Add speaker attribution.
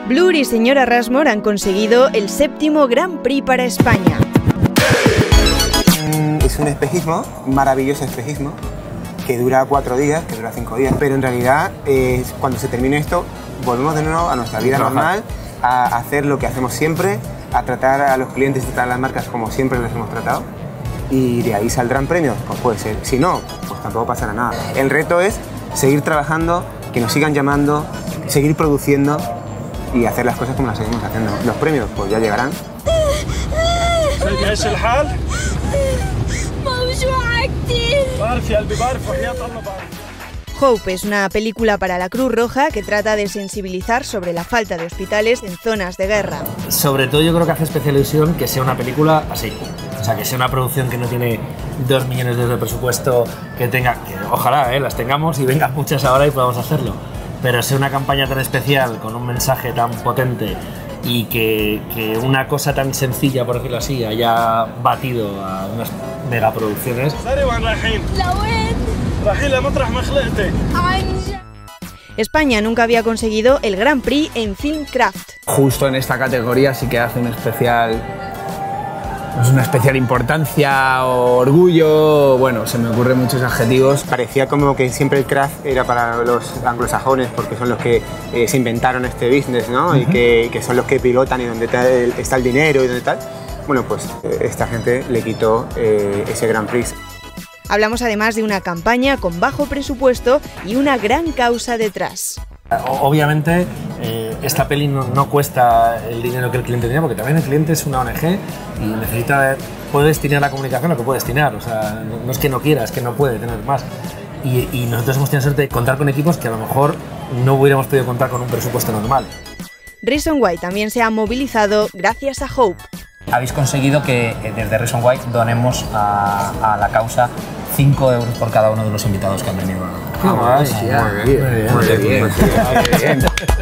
Speaker 1: Blur y Señora Rushmore han conseguido el 7º Grand Prix para España.
Speaker 2: Es un espejismo, un maravilloso espejismo, que dura 4 días, que dura 5 días, pero en realidad cuando se termine esto volvemos de nuevo a nuestra vida normal, a hacer lo que hacemos siempre, a tratar a los clientes y tratar a las marcas como siempre les hemos tratado, y de ahí saldrán premios, pues puede ser, si no, pues tampoco pasará nada. El reto es seguir trabajando, que nos sigan llamando, seguir produciendo y hacer las cosas como las seguimos haciendo. Los premios pues ya llegarán.
Speaker 1: Hope es una película para la Cruz Roja que trata de sensibilizar sobre la falta de hospitales en zonas de guerra.
Speaker 3: Sobre todo yo creo que hace especial ilusión que sea una película así, o sea, que sea una producción que no tiene 2 millones de euros de presupuesto, que ojalá las tengamos y vengan muchas ahora y podamos hacerlo, pero sea una campaña tan especial, con un mensaje tan potente y que una cosa tan sencilla, por decirlo así, haya batido a unas megaproducciones.
Speaker 1: España nunca había conseguido el Grand Prix en Filmcraft.
Speaker 4: Justo en esta categoría sí que hace una especial importancia, orgullo, bueno, se me ocurren muchos adjetivos.
Speaker 2: Parecía como que siempre el craft era para los anglosajones porque son los que se inventaron este business, ¿no? Y que son los que pilotan y donde está el dinero y donde tal. Bueno, pues esta gente le quitó ese Grand Prix.
Speaker 1: Hablamos además de una campaña con bajo presupuesto y una gran causa detrás.
Speaker 3: Obviamente esta peli no cuesta el dinero que el cliente tiene, porque también el cliente es una ONG y puede destinar la comunicación lo que puede destinar, o sea, no es que no quiera, es que no puede tener más. Y nosotros hemos tenido suerte de contar con equipos que a lo mejor no hubiéramos podido contar con un presupuesto normal.
Speaker 1: Reason Why también se ha movilizado gracias a Hope.
Speaker 5: Habéis conseguido que desde Reason Why donemos a la causa 5 euros por cada uno de los invitados que han venido.
Speaker 4: Muy bien.